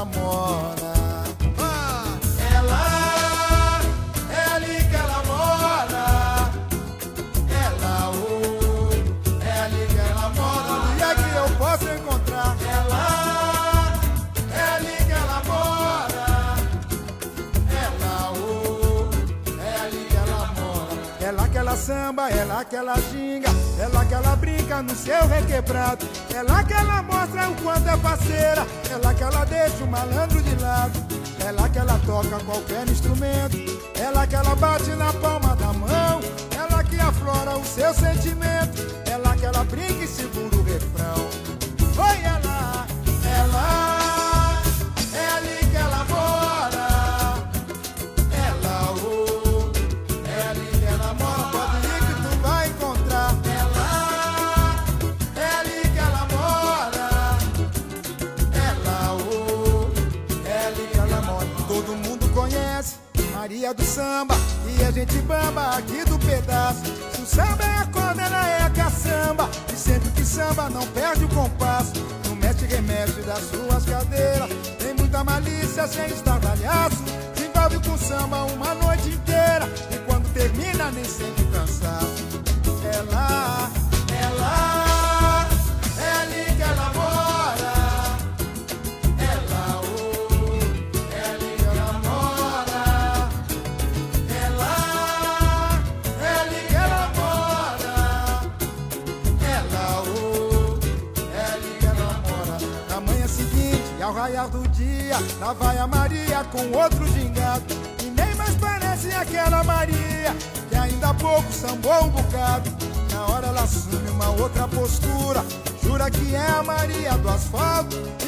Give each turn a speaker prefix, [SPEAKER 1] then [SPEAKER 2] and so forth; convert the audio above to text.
[SPEAKER 1] ela mora. Ela é ali que ela mora. Ela, é ali que ela mora. Onde é que eu posso encontrar? Ela é ali que ela mora. Ela, é ali que ela mora. É lá que ela samba, é lá que ela ginga, é lá que ela brinca no seu requebrado. É lá que ela mostra o quanto é parceira, é lá que ela deixa o malandro de lado. É lá que ela toca qualquer instrumento, é lá que ela bate na palma da mão. É lá que aflora o seu sentimento, é lá que ela brinca e segura o refrão. Oi, ela é ali que ela mora. Ela, é ali que ela mora. Pode ir que tu vai encontrar. Ela é ali que ela mora. Ela, é ali que ela mora. Todo mundo conhece Maria do Samba e a gente bamba aqui do pedaço. Se o samba é a corda, ela é a caçamba, e sempre que samba não perde o compasso. Não mexe remexe das suas cadeiras, tem muita malícia sem estardalhaço. Se envolve com samba uma noite inteira, e quando termina nem sente cansaço. Ela é ali que ela mora. Ela, é ali que ela mora. Ela é ali que ela mora. Ela, é ali que ela mora. Na manhã seguinte, ao raiar do dia, lá vai a Maria com outro gingado, e nem mais parece aquela Maria que ainda há pouco sambou um bocado. Na hora ela assume uma outra postura, jura que é a Maria do asfalto.